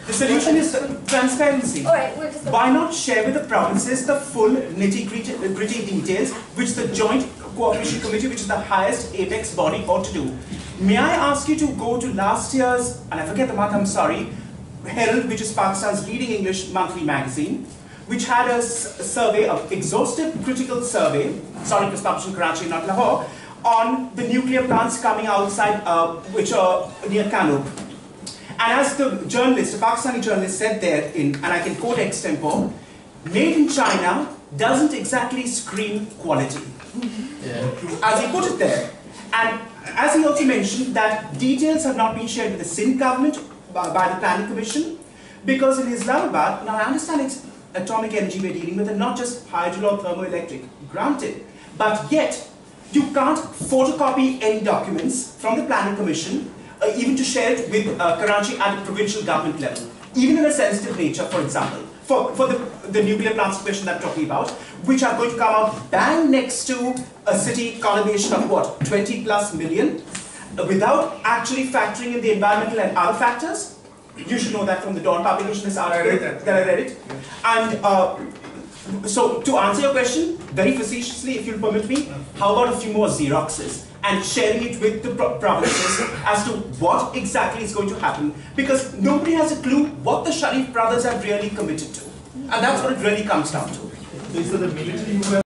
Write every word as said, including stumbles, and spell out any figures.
The solution is transparency. All right, we're just Why not share with the provinces the full nitty-gritty details which the Joint Cooperation Committee, which is the highest apex body, ought to do? May I ask you to go to last year's, and I forget the month, I'm sorry, Herald, which is Pakistan's leading English monthly magazine, which had a survey, an exhaustive critical survey, sorry, it was published in Karachi, not Lahore, on the nuclear plants coming outside, uh, which are near Kanoop. And as the journalist, the Pakistani journalist said there, in, and I can quote extempore, made in China doesn't exactly scream quality. Yeah. As he put it there. And as he also mentioned that details have not been shared with the Sindh government by, by the Planning Commission, because in Islamabad, now I understand it's atomic energy we're dealing with and not just hydro or thermoelectric, granted, but yet you can't photocopy any documents from the Planning Commission Uh, even to share it with uh, Karachi at a provincial government level, even in a sensitive nature, for example, for, for the, the nuclear plants question that I'm talking about, which are going to come out bang next to a city conurbation of what, twenty plus million, uh, without actually factoring in the environmental and other factors. You should know that from the Dawn publication, this article that, that I read it. And uh, so to answer your question, very facetiously, if you'll permit me, how about a few more Xeroxes? And sharing it with the pro provinces as to what exactly is going to happen, because nobody has a clue what the Sharif brothers have really committed to, and that's what it really comes down to. So is it the military who have